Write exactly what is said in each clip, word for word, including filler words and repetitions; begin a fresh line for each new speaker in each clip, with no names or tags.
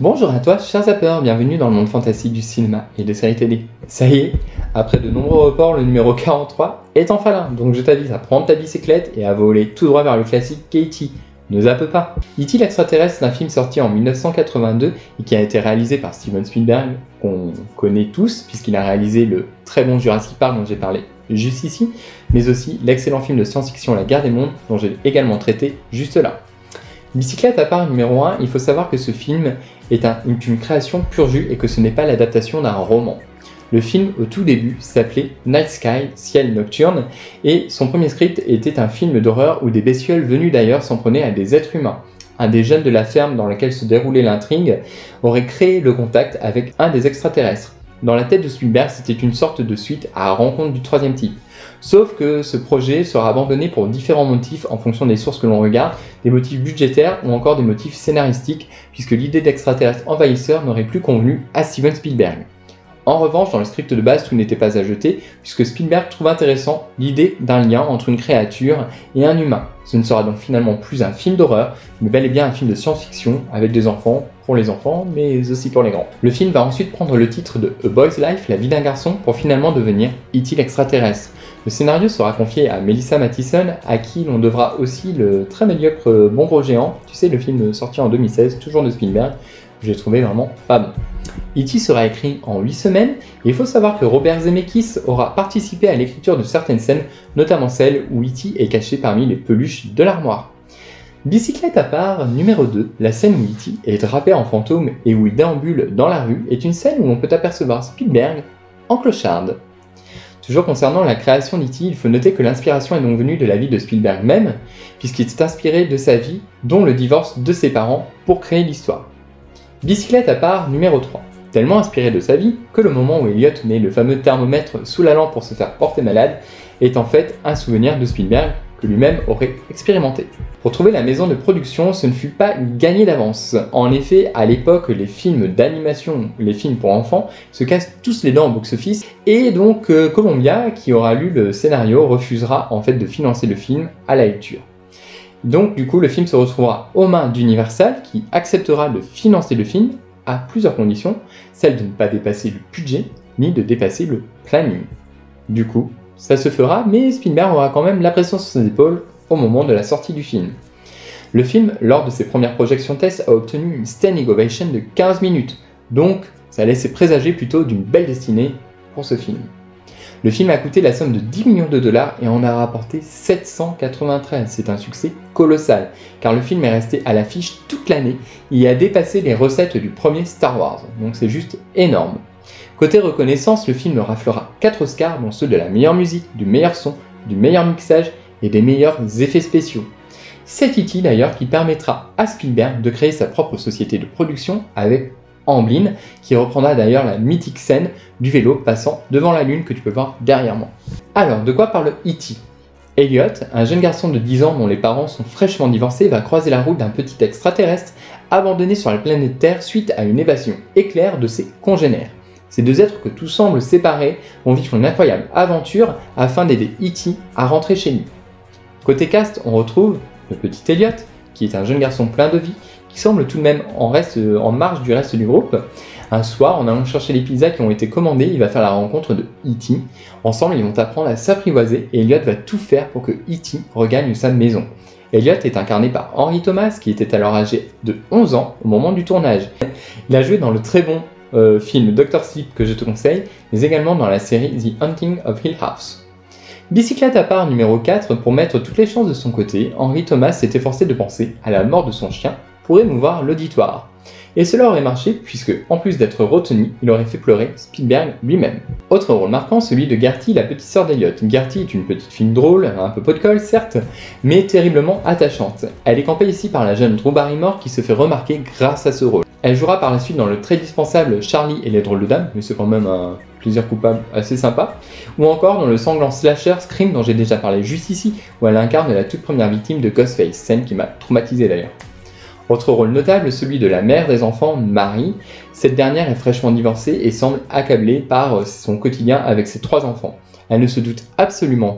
Bonjour à toi, chers zappeurs, bienvenue dans le monde fantastique du cinéma et des séries télé. Ça y est, après de nombreux reports, le numéro quarante-trois est enfin là, donc je t'invite à prendre ta bicyclette et à voler tout droit vers le classique E T Ne zappe pas. E T l'extraterrestre, c'est un film sorti en mille neuf cent quatre-vingt-deux et qui a été réalisé par Steven Spielberg, qu'on connaît tous, puisqu'il a réalisé le très bon Jurassic Park dont j'ai parlé juste ici, mais aussi l'excellent film de science-fiction La Guerre des Mondes, dont j'ai également traité juste là. Bicyclette à part numéro un, il faut savoir que ce film est un, une création pur jus et que ce n'est pas l'adaptation d'un roman. Le film, au tout début, s'appelait Night Sky, Ciel Nocturne, et son premier script était un film d'horreur où des bestioles venues d'ailleurs s'en prenaient à des êtres humains. Un des jeunes de la ferme dans laquelle se déroulait l'intrigue aurait créé le contact avec un des extraterrestres. Dans la tête de Spielberg, c'était une sorte de suite à la rencontre du troisième type. Sauf que ce projet sera abandonné pour différents motifs en fonction des sources que l'on regarde, des motifs budgétaires ou encore des motifs scénaristiques, puisque l'idée d'extraterrestres envahisseurs n'aurait plus convenu à Steven Spielberg. En revanche, dans le script de base, tout n'était pas à jeter, puisque Spielberg trouve intéressant l'idée d'un lien entre une créature et un humain. Ce ne sera donc finalement plus un film d'horreur, mais bel et bien un film de science-fiction, avec des enfants, pour les enfants, mais aussi pour les grands. Le film va ensuite prendre le titre de A Boy's Life, la vie d'un garçon, pour finalement devenir E T l'extraterrestre. Le scénario sera confié à Melissa Mathison, à qui l'on devra aussi le très médiocre Bon Gros Géant, tu sais, le film sorti en deux mille seize, toujours de Spielberg, que j'ai trouvé vraiment pas bon. E T sera écrit en huit semaines, et il faut savoir que Robert Zemeckis aura participé à l'écriture de certaines scènes, notamment celle où E T est caché parmi les peluches de l'armoire. Bicyclette à part, numéro deux, la scène où E T est drapé en fantôme et où il déambule dans la rue est une scène où on peut apercevoir Spielberg en clocharde. Toujours concernant la création d'E T, il faut noter que l'inspiration est donc venue de la vie de Spielberg même, puisqu'il s'est inspiré de sa vie, dont le divorce de ses parents, pour créer l'histoire. Bicyclette à part, numéro trois. Tellement inspiré de sa vie que le moment où Elliot met le fameux thermomètre sous la lampe pour se faire porter malade est en fait un souvenir de Spielberg que lui-même aurait expérimenté. Pour trouver la maison de production, ce ne fut pas gagné d'avance. En effet, à l'époque, les films d'animation, les films pour enfants, se cassent tous les dents au box-office, et donc euh, Columbia, qui aura lu le scénario, refusera en fait de financer le film à la lecture. Donc du coup, le film se retrouvera aux mains d'Universal, qui acceptera de financer le film à plusieurs conditions, celle de ne pas dépasser le budget, ni de dépasser le planning. Du coup, ça se fera, mais Spielberg aura quand même la pression sur ses épaules au moment de la sortie du film. Le film, lors de ses premières projections tests, a obtenu une standing ovation de quinze minutes, donc ça laissait présager plutôt d'une belle destinée pour ce film. Le film a coûté la somme de dix millions de dollars et en a rapporté sept cent quatre-vingt-treize. C'est un succès colossal, car le film est resté à l'affiche toute l'année et a dépassé les recettes du premier Star Wars, donc c'est juste énorme. Côté reconnaissance, le film raflera quatre Oscars, dont ceux de la meilleure musique, du meilleur son, du meilleur mixage et des meilleurs effets spéciaux. C'est E T d'ailleurs qui permettra à Spielberg de créer sa propre société de production avec Amblin, qui reprendra d'ailleurs la mythique scène du vélo passant devant la lune que tu peux voir derrière moi. Alors, de quoi parle E T ? Elliot, un jeune garçon de dix ans dont les parents sont fraîchement divorcés, va croiser la route d'un petit extraterrestre abandonné sur la planète Terre suite à une évasion éclair de ses congénères. Ces deux êtres que tout semble séparer vont vivre une incroyable aventure afin d'aider E T à rentrer chez lui. Côté cast, on retrouve le petit Elliot, qui est un jeune garçon plein de vie, qui semble tout de même en, reste, en marge du reste du groupe. Un soir, en allant chercher les pizzas qui ont été commandées, il va faire la rencontre de E T. Ensemble, ils vont apprendre à s'apprivoiser et Elliot va tout faire pour que E T regagne sa maison. Elliot est incarné par Henry Thomas, qui était alors âgé de onze ans au moment du tournage. Il a joué dans le très bon euh, film docteur Sleep que je te conseille, mais également dans la série The Haunting of Hill House. Bicyclette à part numéro quatre, pour mettre toutes les chances de son côté, Henry Thomas s'est efforcé de penser à la mort de son chien pour émouvoir l'auditoire. Et cela aurait marché puisque, en plus d'être retenu, il aurait fait pleurer Spielberg lui-même. Autre rôle marquant, celui de Gertie, la petite sœur d'Elliot. Gertie est une petite fille drôle, un peu pot de colle certes, mais terriblement attachante. Elle est campée ici par la jeune Drew Barrymore qui se fait remarquer grâce à ce rôle. Elle jouera par la suite dans le très dispensable Charlie et les drôles de dames, mais c'est quand même un plaisir coupable assez sympa, ou encore dans le sanglant slasher Scream dont j'ai déjà parlé juste ici, où elle incarne la toute première victime de Ghostface, scène qui m'a traumatisé d'ailleurs. Autre rôle notable, celui de la mère des enfants, Marie. Cette dernière est fraîchement divorcée et semble accablée par son quotidien avec ses trois enfants. Elle ne se doute absolument pas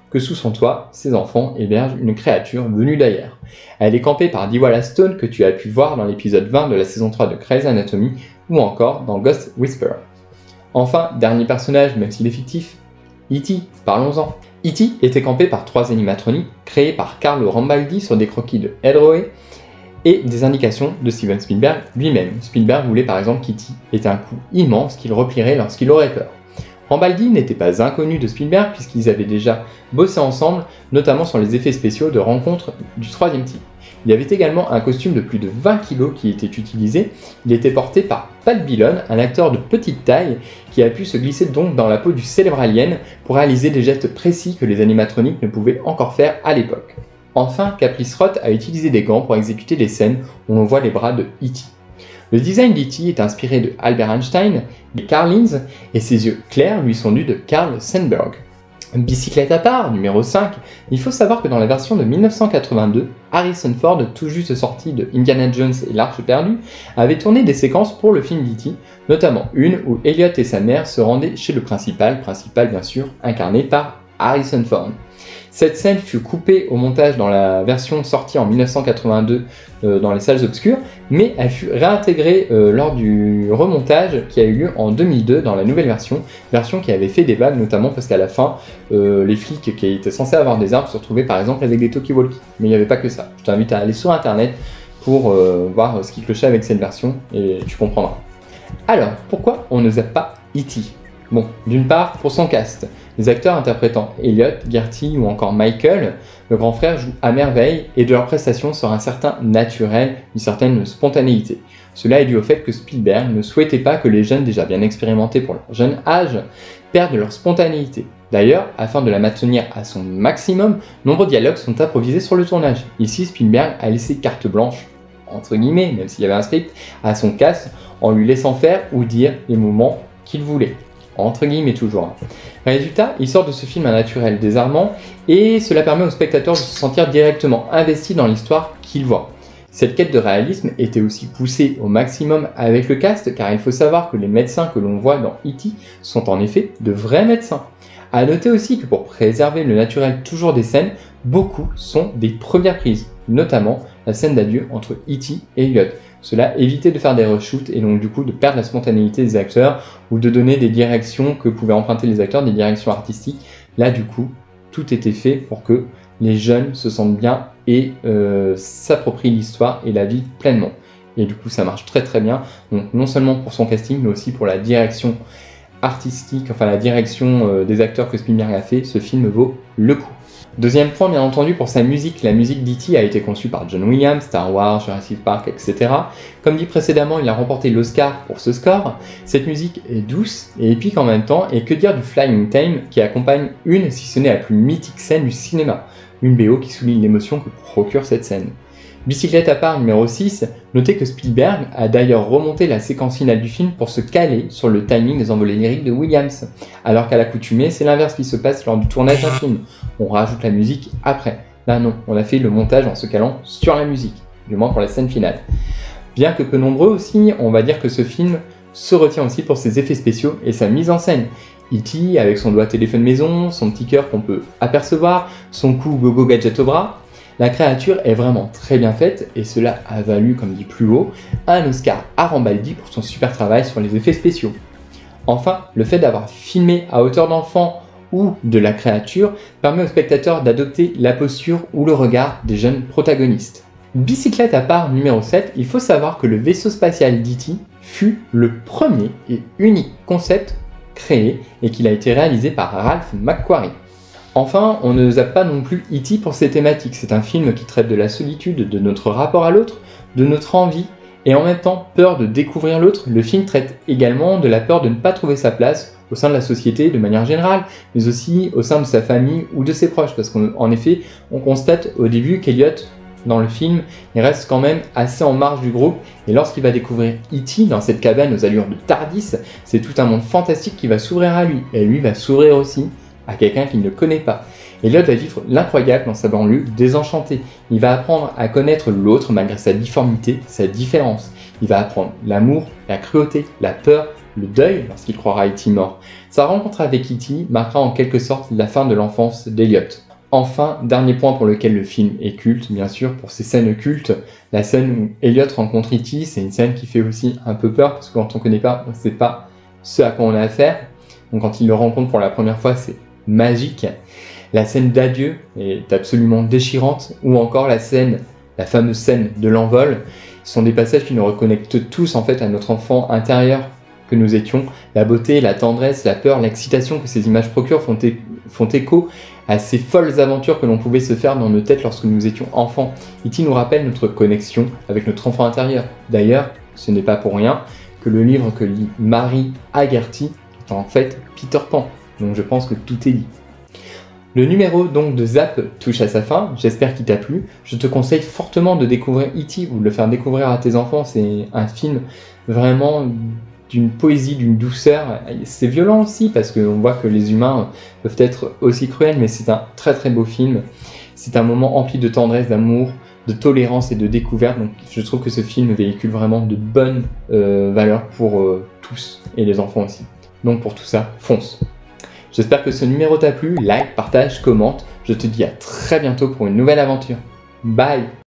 que sous son toit, ses enfants hébergent une créature venue d'ailleurs. Elle est campée par Diwala Stone que tu as pu voir dans l'épisode vingt de la saison trois de Grey's Anatomy ou encore dans Ghost Whisperer. Enfin, dernier personnage, même s'il est fictif, E T, parlons-en. E T était campé par trois animatroniques créés par Carlo Rambaldi sur des croquis de Ed Rowe et des indications de Steven Spielberg lui-même. Spielberg voulait par exemple qu'E T ait un cou immense qu'il replierait lorsqu'il aurait peur. Rambaldi n'était pas inconnu de Spielberg puisqu'ils avaient déjà bossé ensemble, notamment sur les effets spéciaux de Rencontre du troisième type. Il y avait également un costume de plus de vingt kilos qui était utilisé. Il était porté par Pat Dillon, un acteur de petite taille qui a pu se glisser donc dans la peau du célèbre alien pour réaliser des gestes précis que les animatroniques ne pouvaient encore faire à l'époque. Enfin, Caprice Roth a utilisé des gants pour exécuter des scènes où l'on voit les bras de E T. Le design d'E T est inspiré de Albert Einstein et Carl Linz, et ses yeux clairs lui sont dus de Carl Sandburg. Bicyclette à part, numéro cinq, il faut savoir que dans la version de mille neuf cent quatre-vingt-deux, Harrison Ford, tout juste sorti de Indiana Jones et l'Arche perdue, avait tourné des séquences pour le film d'E T, notamment une où Elliot et sa mère se rendaient chez le principal, principal bien sûr, incarné par Harrison Ford. Cette scène fut coupée au montage dans la version sortie en mille neuf cent quatre-vingt-deux euh, dans les salles obscures, mais elle fut réintégrée euh, lors du remontage qui a eu lieu en deux mille deux dans la nouvelle version, version qui avait fait des vagues notamment parce qu'à la fin, euh, les flics qui étaient censés avoir des armes se retrouvaient par exemple avec des talkie-walkie, mais il n'y avait pas que ça. Je t'invite à aller sur internet pour euh, voir ce qui clochait avec cette version et tu comprendras. Alors, pourquoi on ne zappe pas E T ? Bon, d'une part, pour son cast. Les acteurs interprétant Elliot, Gertie ou encore Michael, le grand frère, jouent à merveille et de leur prestation sort un certain naturel, une certaine spontanéité. Cela est dû au fait que Spielberg ne souhaitait pas que les jeunes déjà bien expérimentés pour leur jeune âge perdent leur spontanéité. D'ailleurs, afin de la maintenir à son maximum, nombreux dialogues sont improvisés sur le tournage. Ici, Spielberg a laissé carte blanche, entre guillemets, même s'il y avait un script, à son cast en lui laissant faire ou dire les moments qu'il voulait. Entre guillemets toujours. Résultat, il sort de ce film un naturel désarmant et cela permet au spectateur de se sentir directement investi dans l'histoire qu'il voit. Cette quête de réalisme était aussi poussée au maximum avec le cast car il faut savoir que les médecins que l'on voit dans E T sont en effet de vrais médecins. A noter aussi que pour préserver le naturel toujours des scènes, beaucoup sont des premières prises, notamment la scène d'adieu entre E T et Elliot. Cela évitait de faire des reshoots et donc du coup de perdre la spontanéité des acteurs ou de donner des directions que pouvaient emprunter les acteurs, des directions artistiques. Là du coup, tout était fait pour que les jeunes se sentent bien et euh, s'approprient l'histoire et la vivent pleinement. Et du coup ça marche très très bien, donc non seulement pour son casting mais aussi pour la direction artistique, enfin la direction euh, des acteurs que Spielberg a fait, ce film vaut le coup. Deuxième point, bien entendu, pour sa musique. La musique d'E T a été conçue par John Williams, Star Wars, Jurassic Park, et cetera. Comme dit précédemment, il a remporté l'Oscar pour ce score. Cette musique est douce et épique en même temps, et que dire du Flying Theme qui accompagne une, si ce n'est la plus mythique scène du cinéma. Une B O qui souligne l'émotion que procure cette scène. Bicyclette à part numéro six, notez que Spielberg a d'ailleurs remonté la séquence finale du film pour se caler sur le timing des envolées lyriques de Williams, alors qu'à l'accoutumée, c'est l'inverse qui se passe lors du tournage d'un film. On rajoute la musique après. Là non, on a fait le montage en se calant sur la musique, du moins pour la scène finale. Bien que peu nombreux aussi, on va dire que ce film se retient aussi pour ses effets spéciaux et sa mise en scène. E T avec son doigt téléphone maison, son petit cœur qu'on peut apercevoir, son coup gogo gadget au bras. La créature est vraiment très bien faite et cela a valu, comme dit plus haut, un Oscar à Rambaldi pour son super travail sur les effets spéciaux. Enfin, le fait d'avoir filmé à hauteur d'enfant ou de la créature permet au spectateur d'adopter la posture ou le regard des jeunes protagonistes. Bicyclette à part numéro sept, il faut savoir que le vaisseau spatial d'E T fut le premier et unique concept créé et qu'il a été réalisé par Ralph McQuarrie. Enfin, on ne zappe pas non plus E T pour ses thématiques. C'est un film qui traite de la solitude, de notre rapport à l'autre, de notre envie et en même temps peur de découvrir l'autre. Le film traite également de la peur de ne pas trouver sa place au sein de la société de manière générale, mais aussi au sein de sa famille ou de ses proches. Parce qu'en effet, on constate au début qu'Elliot, dans le film, il reste quand même assez en marge du groupe et lorsqu'il va découvrir E T dans cette cabane aux allures de Tardis, c'est tout un monde fantastique qui va s'ouvrir à lui et lui va s'ouvrir aussi à quelqu'un qu'il ne connaît pas. Elliot va vivre l'incroyable dans sa banlieue désenchantée. Il va apprendre à connaître l'autre malgré sa difformité, sa différence. Il va apprendre l'amour, la cruauté, la peur, le deuil lorsqu'il croira E T mort. Sa rencontre avec E T marquera en quelque sorte la fin de l'enfance d'Elliot. Enfin, dernier point pour lequel le film est culte, bien sûr, pour ses scènes cultes, la scène où Elliot rencontre E T, c'est une scène qui fait aussi un peu peur, parce que quand on ne connaît pas, on ne sait pas ce à quoi on a affaire. Donc quand il le rencontre pour la première fois, c'est magique. La scène d'adieu est absolument déchirante, ou encore la scène, la fameuse scène de l'envol, sont des passages qui nous reconnectent tous en fait à notre enfant intérieur que nous étions. La beauté, la tendresse, la peur, l'excitation que ces images procurent font, é font écho à ces folles aventures que l'on pouvait se faire dans nos têtes lorsque nous étions enfants. E T nous rappelle notre connexion avec notre enfant intérieur. D'ailleurs, ce n'est pas pour rien que le livre que lit Mary Haggerty est en fait Peter Pan. Donc je pense que tout est dit. Le numéro donc de Zap touche à sa fin, j'espère qu'il t'a plu. Je te conseille fortement de découvrir E T ou de le faire découvrir à tes enfants. C'est un film vraiment d'une poésie, d'une douceur. C'est violent aussi parce qu'on voit que les humains peuvent être aussi cruels, mais c'est un très très beau film. C'est un moment empli de tendresse, d'amour, de tolérance et de découverte. Donc je trouve que ce film véhicule vraiment de bonnes euh, valeurs pour euh, tous et les enfants aussi. Donc pour tout ça, fonce. J'espère que ce numéro t'a plu, like, partage, commente. Je te dis à très bientôt pour une nouvelle aventure. Bye!